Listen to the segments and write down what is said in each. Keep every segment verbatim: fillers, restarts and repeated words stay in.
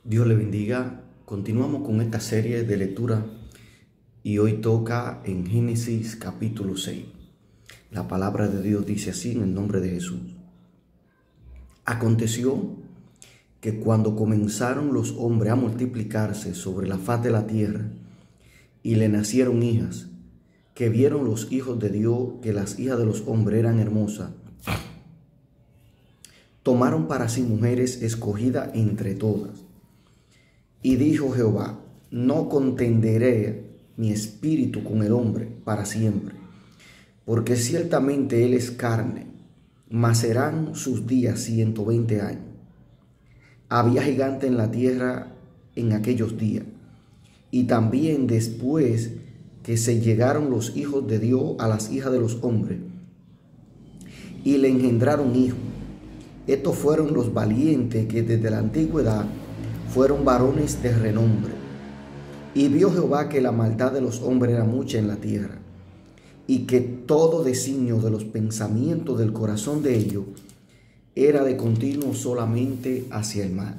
Dios le bendiga. Continuamos con esta serie de lectura y hoy toca en Génesis capítulo seis. La palabra de Dios dice así en el nombre de Jesús. Aconteció que cuando comenzaron los hombres a multiplicarse sobre la faz de la tierra y le nacieron hijas, que vieron los hijos de Dios que las hijas de los hombres eran hermosas, tomaron para sí mujeres escogidas entre todas. Y dijo Jehová: no contenderé mi espíritu con el hombre para siempre, porque ciertamente él es carne, mas serán sus días ciento veinte años. Había gigante en la tierra en aquellos días, y también después que se llegaron los hijos de Dios a las hijas de los hombres, y le engendraron hijos. Estos fueron los valientes que desde la antigüedad fueron varones de renombre. Y vio Jehová que la maldad de los hombres era mucha en la tierra, y que todo designio de los pensamientos del corazón de ellos era de continuo solamente hacia el mal.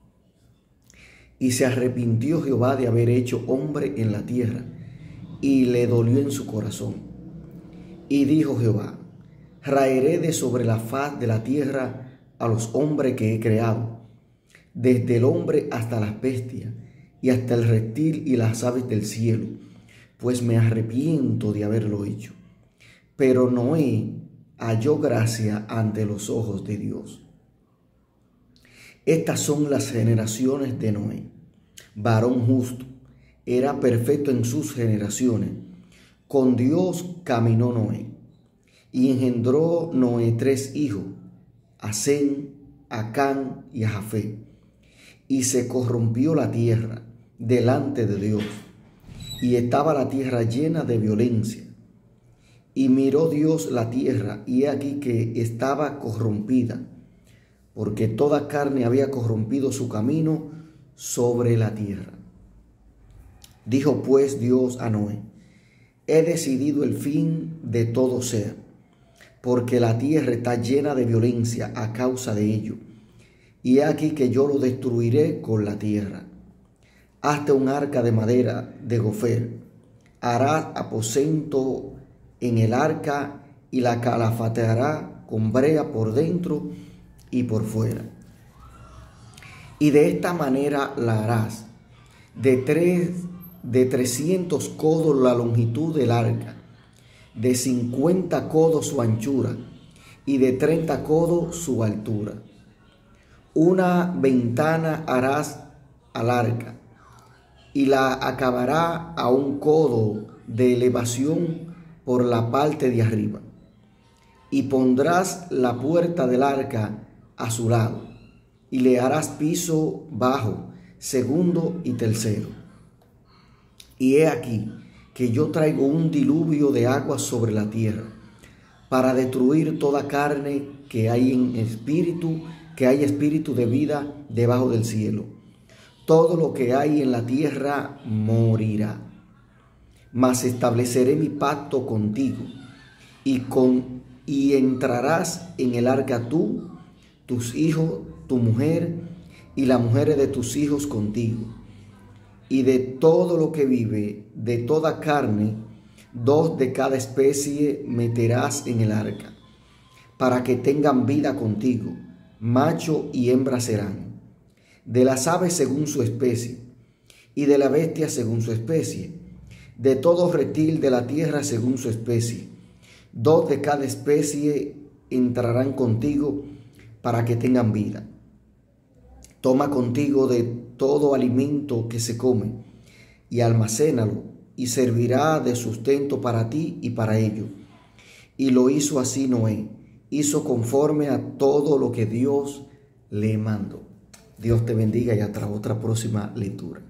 Y se arrepintió Jehová de haber hecho hombre en la tierra, y le dolió en su corazón. Y dijo Jehová: raeré de sobre la faz de la tierra a los hombres que he creado, desde el hombre hasta las bestias, y hasta el reptil y las aves del cielo, pues me arrepiento de haberlo hecho. Pero Noé halló gracia ante los ojos de Dios. Estas son las generaciones de Noé. Varón justo, era perfecto en sus generaciones. Con Dios caminó Noé, y engendró Noé tres hijos, a Sem, a Cam y a Jafet. Y se corrompió la tierra delante de Dios, y estaba la tierra llena de violencia. Y miró Dios la tierra, y he aquí que estaba corrompida, porque toda carne había corrompido su camino sobre la tierra. Dijo pues Dios a Noé: he decidido el fin de todo ser, porque la tierra está llena de violencia a causa de ello. Y he aquí que yo lo destruiré con la tierra. Hazte un arca de madera de gofer. Harás aposento en el arca y la calafateará con brea por dentro y por fuera. Y de esta manera la harás: de tres, de trescientos codos la longitud del arca, de cincuenta codos su anchura y de treinta codos su altura. Una ventana harás al arca, y la acabará a un codo de elevación por la parte de arriba. Y pondrás la puerta del arca a su lado, y le harás piso bajo, segundo y tercero. Y he aquí que yo traigo un diluvio de agua sobre la tierra, para destruir toda carne que hay en espíritu, que hay espíritu de vida debajo del cielo. Todo lo que hay en la tierra morirá. Mas estableceré mi pacto contigo, y con y entrarás en el arca tú, tus hijos, tu mujer y las mujeres de tus hijos contigo. Y de todo lo que vive, de toda carne, dos de cada especie meterás en el arca, para que tengan vida contigo, macho y hembra serán. De las aves según su especie, y de la bestia según su especie, de todo reptil de la tierra según su especie, dos de cada especie entrarán contigo, para que tengan vida. Toma contigo de todo alimento que se come, y almacénalo, y servirá de sustento para ti y para ellos. Y lo hizo así Noé, hizo conforme a todo lo que Dios le mandó. Dios te bendiga y hasta otra próxima lectura.